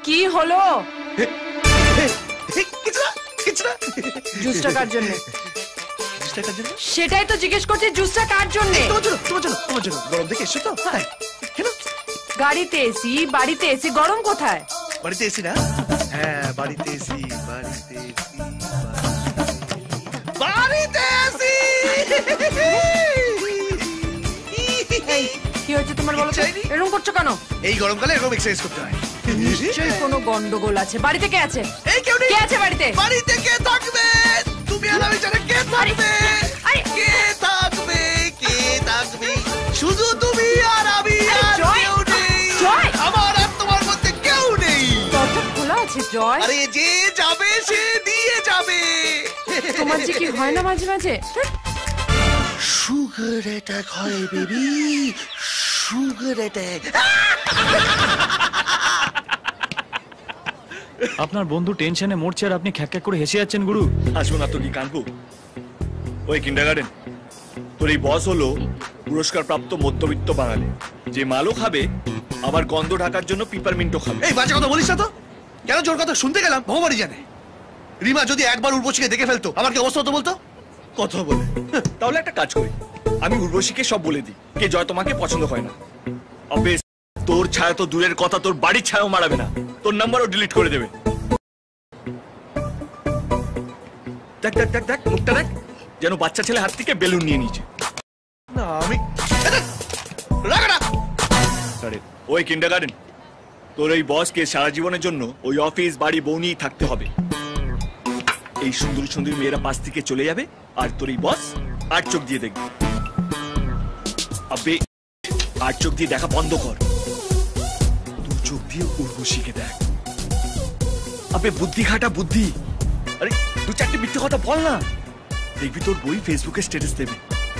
কি হলো? জুসটা কার জন্য? সেটাই তো জিজ্ঞেস করছি, জুসটা কার জন্য? তোমার জন্য। গরম দেখে এসছো তো? হ্যাঁ। গাড়িতে এসি, বাড়িতে এসি, গরম কোথায়? বাড়িতে এসি না? হ্যাঁ, বাড়িতে এসি। কি হয়েছে তোমার বলো? এরকম করছো কেন? এই গরমকালে এরকম এক্সারসাইজ করতে হয়। নিশ্চয়ই কোনো গন্ডগোল আছে। বাড়িতে কে আছে? এই কেউ নেই। কে আছে বাড়িতে? বাড়িতে কে থাকবে? তুমি আর আমি ছাড়া কে থাকবে? কে থাকবে? শুধু তুমি আর আমি, আর কেউ নেই। আমার আর তোমার মধ্যে কেউ নেই। দরজা খোলা আছে জয়। আরে যে যাবে সে দিয়ে যাবে। তোমার যে কি হয় না মাঝে মাঝে? সুগার অ্যাটাক হয় বেবি, সুগার অ্যাটাক। আপনার বন্ধু টেনশনে মরছে আর আপনি খ্যাক খ্যাক করে হেসে যাচ্ছেন গুরু। হাসবো না তো কি কানবো? ওই কিন্ডারগার্টেন, তোর এই বস হলো পুরস্কার প্রাপ্ত মধ্যবিত্ত বাঙালি, যে মালও খাবে আবার গন্ধ ঢাকার জন্য পিপারমিন্টও খাবে। এই বাজে কথা বলিস না তো। কেন জোর কথা শুনতে গেলাম? ভগবানই জানে। রিমা যদি একবার উর্বশীকে দেখে ফেলতো আমার কি অবস্থা হতো বলতো? কথা বলে। তাহলে একটা কাজ করি, আমি উর্বশীকে সব বলে দিই কে জয় তোমাকে পছন্দ হয় না। অবে তোর ছায়া তো দূরের কথা, তোর বাড়ির ছায়াও মারাবে না, তোর নাম্বারও ডিলিট করে দেবে। দেখ দেখ দেখ দেখ মুখটা দেখ, যেন বাচ্চা ছেলে হাত থেকে বেলুন নিয়ে নিয়েছে। না আমি ওই কিন্ডারগার্টেন, তোর ওই বসকে সারা জীবনের জন্য ওই অফিস বাড়ি বউ নিয়েই থাকতে হবে। এই সুন্দরী সুন্দরী মেয়েরা পাশ থেকে চলে যাবে আর তোর এই বস আর চোখ দিয়ে দেখবে। আবে আর চোখ দিয়ে দেখা বন্ধ কর, তুই চোখ দিয়ে উর্বশীকে দেখ। আবে বুদ্ধি খাটা বুদ্ধি। আরে দু চারটে মিথ্যে কথা বল না, দেখবি তোর বই ফেসবুকে স্ট্যাটাস দেবে,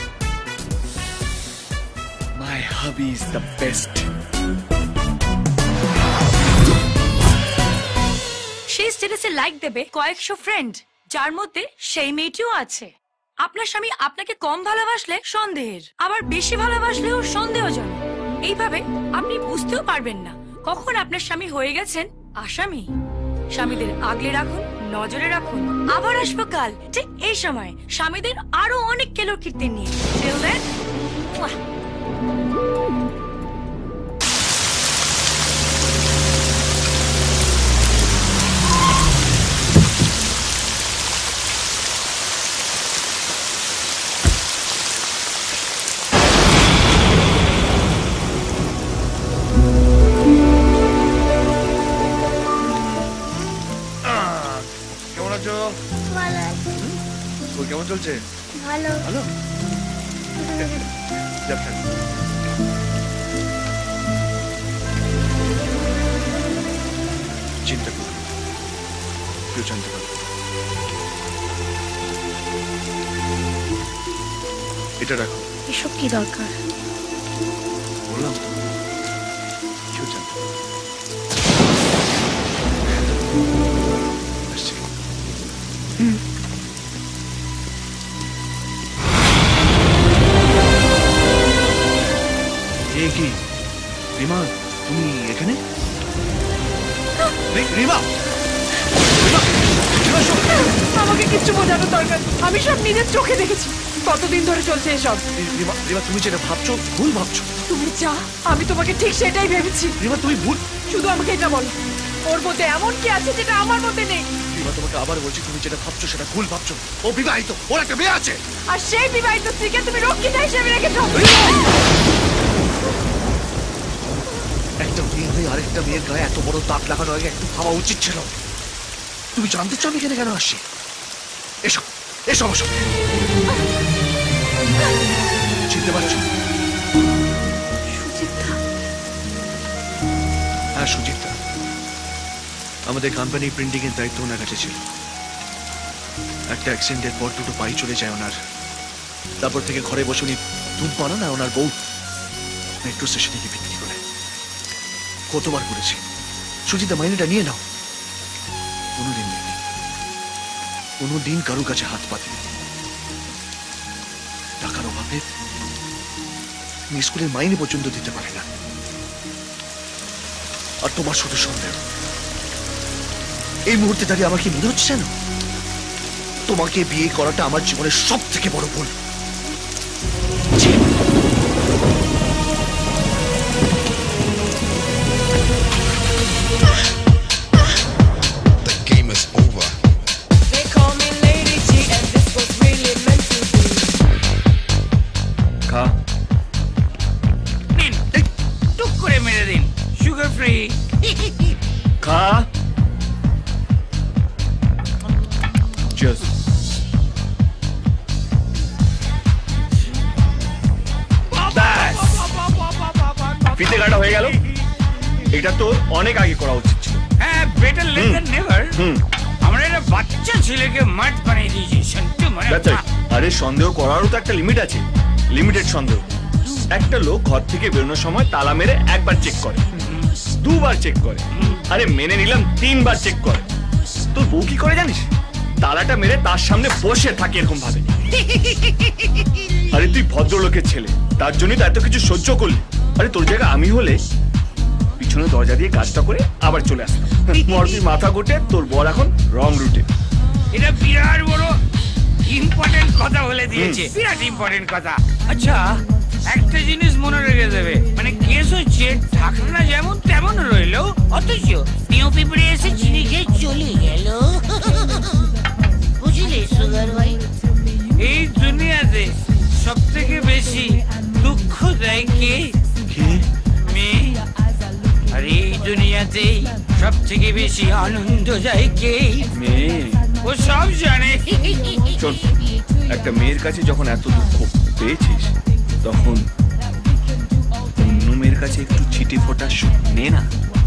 মাই হাবি ইজ দ্য বেস্ট। সেই স্ট্যাটাসে লাইক দেবে কয়েকশো ফ্রেন্ড, যার মধ্যে সেই মেয়েটিও আছে। আপনার স্বামী আপনাকে কম ভালোবাসলে সন্দেহের, আবার বেশি ভালোবাসলেও সন্দেহজনক। এইভাবে আপনি বুঝতেও পারবেন না কখন আপনার স্বামী হয়ে গেছেন আসামি। স্বামীদের আগলে রাখুন, নজরে রাখুন। আবার আসবো কাল ঠিক এই সময় স্বামীদের আরো অনেক কেলোর কীর্তি নিয়ে। Till then, কেমন চলছে? ভালো ভালো। চিন্তা করো, কেউ জানতে পারবে। এটা রাখো। এসব কি দরকার? বললাম তো কেউ জানতে পারবে। কি রিমা, তুমি এখানে? রিমা, আমাকে কিচ্ছু বোঝানোর দরকার, আমি সব নিজের চোখে দেখেছি। কতদিন ধরে চলছে এসব? রিমা তুমি যেটা ভাবছো ভুল ভাবছো। তুমি যা, আমি তোমাকে ঠিক সেটাই ভেবেছি। রিমা তুমি ভুল। শুধু আমাকে এটা বলো, ওর মধ্যে এমন কি আছে যেটা আমার মধ্যে নেই? রিমা তোমাকে আবার বলছি, তুমি যেটা ভাবছো সেটা ভুল ভাবছো। ও বিবাহিত, ওর একটা মেয়ে আছে। আর সেই বিবাহিত স্ত্রীকে তুমি রক্ষিতা হিসেবে রেখেছো। একটা মেয়ে হয়ে আরেকটা মেয়ের গায়ে এত বড় দাগ লাগানো আগে একটু ভাবা উচিত ছিল। তুমি জানতে চাও আমি এখানে কেন আসছি? এসব এসব এসব চিনতে পারছো? হ্যাঁ সুচিত্রা, আমাদের কোম্পানি প্রিন্টিং এর দায়িত্ব ওনার কাছে ছিল। একটা অ্যাক্সিডেন্টের পর দুটো পাই চলে যায় ওনার। তারপর থেকে ঘরে বসে উনি ধূমপান না ওনার বউ মেট্রো স্টেশনে গিয়ে বিক্রি করে। কতবার করেছি, সুচিতা মাইনেটা নিয়ে নাও। কোনোদিন নেই, কোনোদিন কারোর কাছে হাত পাতে। টাকার অভাবে স্কুলের মাইনে পর্যন্ত দিতে পারে না। আর তোমার শুধু সন্দেহ, এই মুহূর্তে দাঁড়িয়ে আমার কি মনে হচ্ছে জানো, তোমাকে বিয়ে করাটা আমার জীবনের সব থেকে বড় ভুল। The game is over. They call me Lady G, and this was really meant to be. খা। নিন টুক করে মেরে দিন, সুগার ফ্রি। খা। Cheers. ফিতে কাটা হয়ে গেল। এটা তো অনেক আগে করা উচিত ছিল। হ্যাঁ, বেটার লেট দ্যান নেভার। আমরা একটা বাচ্চা ছেলেকে মাঠ বানিয়ে দিয়েছি, সত্যি মানে। That's right. আরে সন্দেহ করারও তো একটা লিমিট আছে, লিমিটেড সন্দেহ। একটা লোক ঘর থেকে বেরোনোর সময় তালা মেরে একবার চেক করে, দুবার চেক করে, আরে মেনে নিলাম 3 বার চেক করে। তোর বউ কি করে জানিস? তালাটা মেরে তার সামনে বসে থাকে এরকম ভাবে। আরে তুই ভদ্রলোকের ছেলে, তার জন্যই তো এত কিছু সহ্য করলি। আরে তোর জায়গা আমি হলে পিছনে দরজা দিয়ে কাজটা করে আবার চলে আসতাম। মরবি মাথা গোটে, তোর বর এখন রং রুটে। এটা বিরাট বড় ইম্পর্টেন্ট কথা বলে দিয়েছে, বিরাট ইম্পর্টেন্ট কথা। আচ্ছা, একটা জিনিস মনে রেখে দেবে, মানে কেস হচ্ছে ঢাকনা যেমন তেমন রইলো, অথচ নিউ পিঁপড়ে এসে চিনি খেয়ে চলে গেল। বুঝলি সুগার ভাই, এই দুনিয়াতে সব থেকে বেশি দুঃখ দেয় কে? মেয়ে। আর এই দুনিয়াতেই সব থেকে বেশি আনন্দ দেয় কে? মেয়ে। ও সব জানে। শোন, একটা মেয়ের কাছে যখন এত দুঃখ পেয়েছিস, তখন অন্য মেয়ের কাছে একটু ছিটে ফোটা সুখ নে না।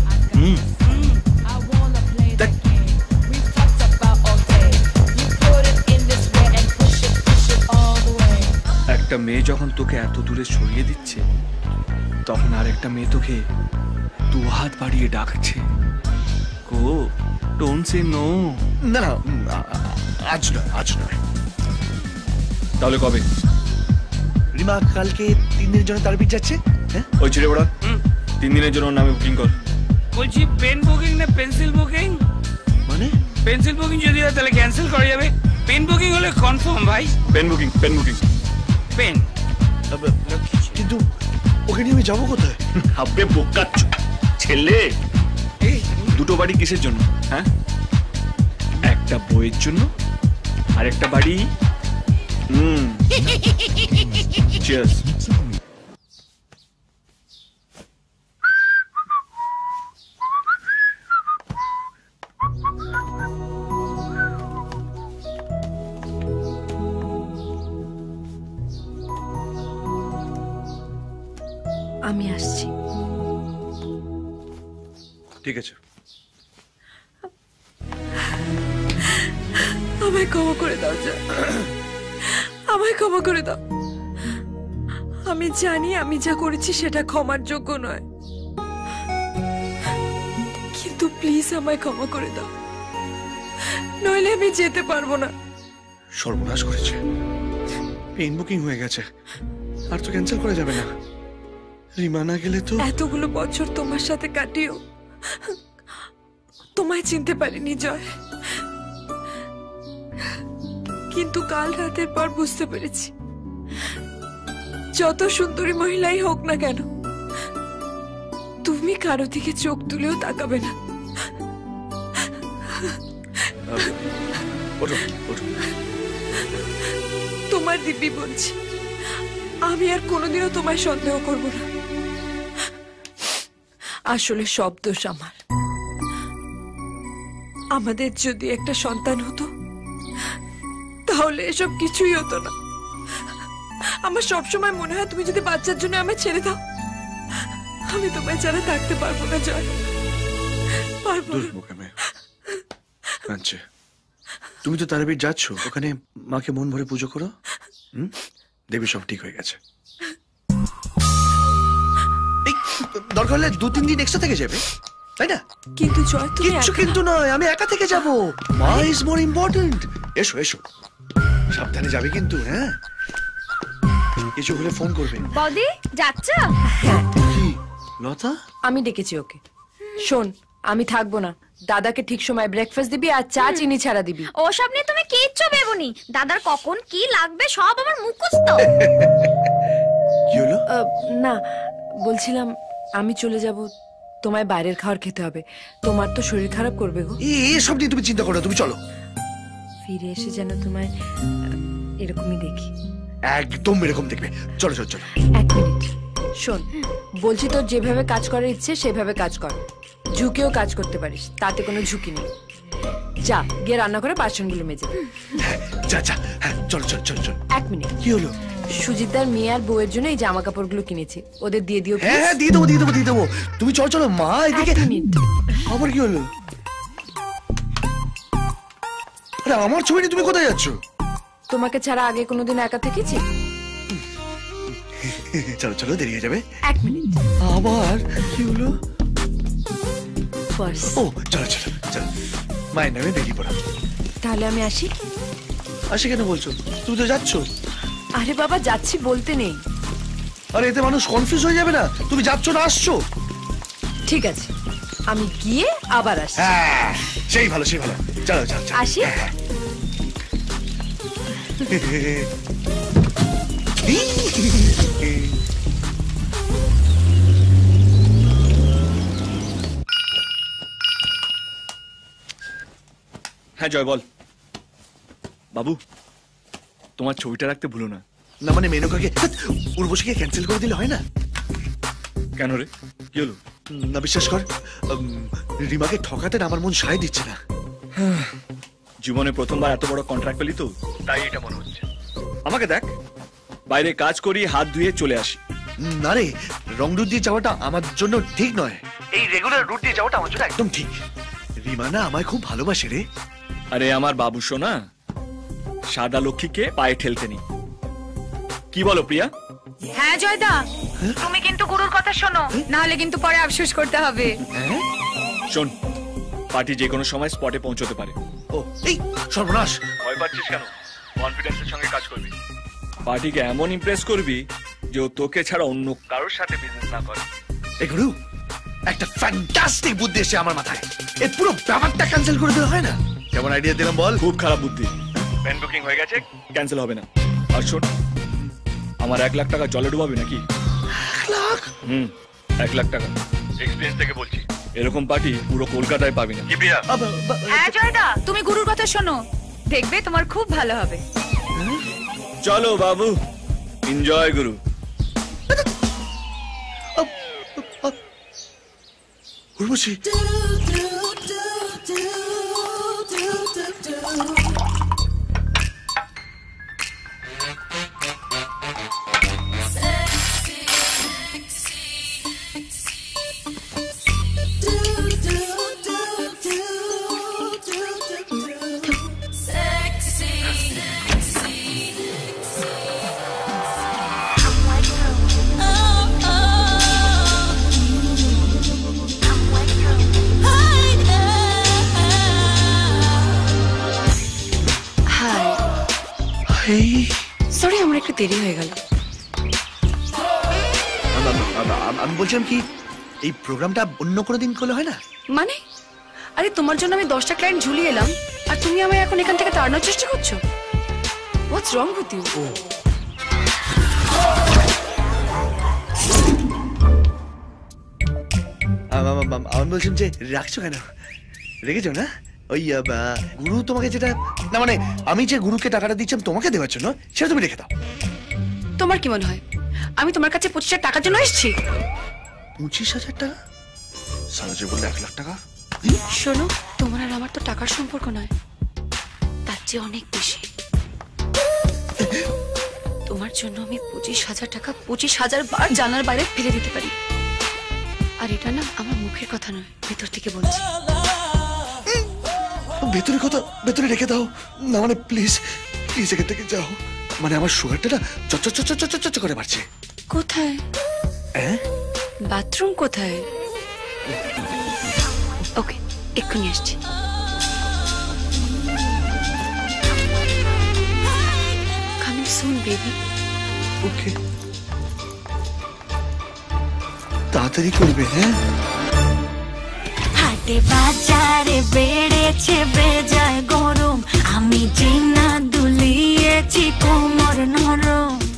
দেখ, We've talked about all day. You put it in this way and push it all the way. একটা মেয়ে যখন তোকে এত দূরে সরিয়ে দিচ্ছে, তখন আর একটা মেয়ে তোকে 2 হাত বাড়িয়ে ডাকছে। কো ডোন্ট সে নো। না না, আজ নয়, আজ নয়। তাহলে কবে? রিমা কালকে 3 দিনের জন্য তারাপীঠ যাচ্ছে। হ্যাঁ, ওই ছেড়ে বড়া 3 দিনের জন্য ওর নামে বুকিং কর। বলছি পেন বুকিং না পেন্সিল বুকিং? মানে পেন্সিল বুকিং যদি হয় তাহলে ক্যান্সেল করা যাবে, পেন বুকিং হলে কনফার্ম ভাই। Pen booking, pen booking. Pen কিন্তু ওকে নিয়ে আমি যাবো কোথায়? হাব্বে বোকা ছেলে, এই দুটো বাড়ি কিসের জন্য? হ্যাঁ, একটা বইয়ের জন্য আর একটা বাড়ি। চিয়ার্স। আমি আসছি। ঠিক আছে, আমায় ক্ষমা করে দাও জয়, আমায় ক্ষমা করে দাও। আমি জানি আমি যা করেছি সেটা ক্ষমার যোগ্য নয়, কিন্তু প্লিজ আমায় ক্ষমা করে দাও, নইলে আমি যেতে পারবো না। সর্বনাশ করেছে। পেন বুকিং হয়ে গেছে, আর তো ক্যান্সেল করা যাবে না। রিমা না গেলে তো। এতগুলো বছর তোমার সাথে কাটিয়েও তোমায় চিনতে পারিনি জয়, কিন্তু কাল রাতের পর বুঝতে পেরেছি যত সুন্দরী মহিলাই হোক না কেন, তুমি কারো দিকে চোখ তুলেও তাকাবে না। ওঠো, ওঠো। তোমার দিব্যি বলছি, আমি আর কোনোদিনও তোমায় সন্দেহ করব না। আসলে সব দোষ আমার। আমাদের যদি একটা সন্তান হতো তাহলে এসব কিছুই হতো না। আমার সবসময় মনে হয় তুমি যদি বাচ্চার জন্য আমায় ছেড়ে দাও, আমি তোমায় ছাড়া থাকতে পারবো না জয়, পারবো না। মুখে মেয়ে কাঁদছে। তুমি তো তারাপীঠ যাচ্ছ, ওখানে মাকে মন ভরে পুজো করো। দেবী সব ঠিক হয়ে গেছে। এই, দরকার হলে 2-3 দিন এক্সট্রা থেকে যাবে, তাই না? কিন্তু জয় তুমি কিচ্ছু কিন্তু নয়, আমি একা থেকে যাব। মা ইজ মোর ইম্পর্টেন্ট। এসো এসো, সাবধানে যাবে কিন্তু। হ্যাঁ, কিছু হলে ফোন করবে। বদি যাচ্ছ? কি লতা? আমি ডেকেছি ওকে। শোন, আমি থাকবো না, দাদাকে ঠিক সময় ব্রেকফাস্ট দিবি আর চা চিনি ছাড়া দিবি। ওসব নিয়ে তুমি কিচ্ছু ভেবোনি, দাদার কখন কি লাগবে সব আমার মুখস্থ। কি হলো? না, বলছিলাম আমি চলে যাব, তোমায় বাইরের খাবার খেতে হবে, তোমার তো শরীর খারাপ করবে গো। এসব নিয়ে তুমি চিন্তা করো না, তুমি চলো। ফিরে এসে যেন তোমায় এরকমই দেখি। একদম এরকম দেখবে। চলো চলো চলো। এক মিনিট শোন, বলছি তোর যেভাবে কাজ করার ইচ্ছে সেভাবে কাজ কর, ঝুঁকেও কাজ করতে পারিস, তাতে কোনো ঝুঁকি নেই। যা গিয়ে রান্না করে বাসনগুলো মেজে দে। হ্যাঁ যা যা, হ্যাঁ চলো চলো চলো চলো। এক মিনিট, কি হলো? সুজিতদার মেয়ে আর বউয়ের জন্য এই জামা কাপড়গুলো কিনেছি, ওদের দিয়ে দিও। হ্যাঁ হ্যাঁ দিয়ে দেবো দিয়ে দেবো দিয়ে দেবো। তুমি চলো চলো মা, এদিকে। এক মিনিট, আবার কি হলো? আরে আমার ছবি নিয়ে তুমি কোথায় যাচ্ছ? তোমাকে ছাড়া আগে কোনোদিন একা থেকেছি? চলো চলো, দেরি হয়ে যাবে। এক মিনিট, আবার কি হলো? পার্স। ও চলো চলো চলো, মায়ের নামে বেরিয়ে পড়ো। তাহলে আমি আসি? আসে কেন বলছো? তুমি তো যাচ্ছ। আরে বাবা, যাচ্ছি বলতে নেই। আরে এতে মানুষ কনফিউজ হয়ে যাবে না? তুমি যাচ্ছ না আসছো? ঠিক আছে, আমি গিয়ে আবার আসি। হ্যাঁ সেই ভালো সেই ভালো। চলো চলো চলো। আসি? হ্যাঁ জয় বল। বাবু তোমার ছবিটা রাখতে ভুলো না। না মানে মেনকাকে, উর্বশীকে ক্যান্সেল করে দিলে হয় না? কেন রে, কি হলো? না বিশ্বাস কর, রিমাকে ঠকাতে না আমার মন সায় দিচ্ছে না। জীবনে প্রথমবার এত বড় কন্ট্রাক্ট পেলি তো, তাই এটা মনে হচ্ছে। আমাকে দেখ, বাইরে কাজ করি, হাত ধুয়ে চলে আসি। না রে, রং রুট দিয়ে যাওয়াটা আমার জন্য ঠিক নয়, এই রেগুলার রুট দিয়ে যাওয়াটা আমার জন্য একদম ঠিক। রিমা না আমায় খুব ভালোবাসে রে। আরে আমার বাবু সোনা, সাদা লক্ষ্মীকে পায়ে ঠেলতে নি। কি বলো প্রিয়া? হ্যাঁ জয়দা, তুমি কিন্তু গুরুর কথা শোনো, না হলে কিন্তু পরে আফসোস করতে হবে। শোন, পার্টি যে কোনো সময় স্পটে পৌঁছতে পারে। ও এই সর্বনাশ! ভয় পাচ্ছিস কেন? কনফিডেন্সের সঙ্গে কাজ করবি। পার্টিকে এমন ইমপ্রেস করবি যে ও তোকে ছাড়া অন্য কারোর সাথে বিজনেস না করে। এই গুরু, একটা ফ্যান্টাস্টিক বুদ্ধি এসে আমার মাথায়। এই পুরো ব্যাপারটা ক্যান্সেল করে দিলে হয় না? কেমন আইডিয়া দিলাম বল? খুব খারাপ বুদ্ধি। প্যান বুকিং হয়ে গেছে, ক্যান্সেল হবে না। আর শোন, আমার 1 লাখ টাকা জলে ডুবাবি নাকি? 1 লাখ? 1 লাখ টাকা। এক্সপেরিয়েন্স থেকে বলছি, এরকম পার্টি পুরো কলকাতায় পাবি না। কি প্রিয়া? হ্যাঁ জয়দা, তুমি গুরুর কথা শোনো, দেখবে তোমার খুব ভালো হবে। চলো বাবু, এনজয় গুরু। উর্বশী, সরি আমার একটু দেরি হয়ে গেল। আমি বলছিলাম কি, এই প্রোগ্রামটা অন্য কোনো দিন করলে হয় না? মানে? আরে তোমার জন্য আমি 10টা ক্লায়েন্ট ঝুলিয়ে এলাম, আর তুমি আমায় এখন এখান থেকে তাড়ানোর চেষ্টা করছো? What's wrong with you? আমি বলছিলাম যে রাখছো কেন? রেখেছো না? ওই গুরু তোমাকে যেটা, না মানে আমি যে গুরুকে টাকাটা দিচ্ছিলাম তোমাকে দেওয়ার জন্য, সেটা তুমি রেখে দাও। তোমার কি মনে হয় আমি তোমার কাছে 25,000 টাকার জন্য এসেছি? 25,000 টাকা? সারা যে বললে 1 লাখ টাকা। শোনো, তোমার আর আমার তো টাকার সম্পর্ক নয়, তার চেয়ে অনেক বেশি। তোমার জন্য আমি 25,000 টাকা 25,000 বার জানার বাইরে ফেলে দিতে পারি। আর এটা না আমার মুখের কথা নয়, ভেতর থেকে বলছি। ভেতরে কথা ভেতরে রেখে দাও না, মানে প্লিজ প্লিজ এখান থেকে যাও। মানে আমার সুগারটা না চচ করে বাড়ছে। কোথায়? বাথরুম কোথায়? ওকে, এক্ষুনি আসছি। Coming soon baby. ওকে, তাড়াতাড়ি করবে। হ্যাঁ হাতে রাতে বাজারে বেড়েছে বেজায় গরম, আমি যে না দুলিয়েছি কোমর নরম।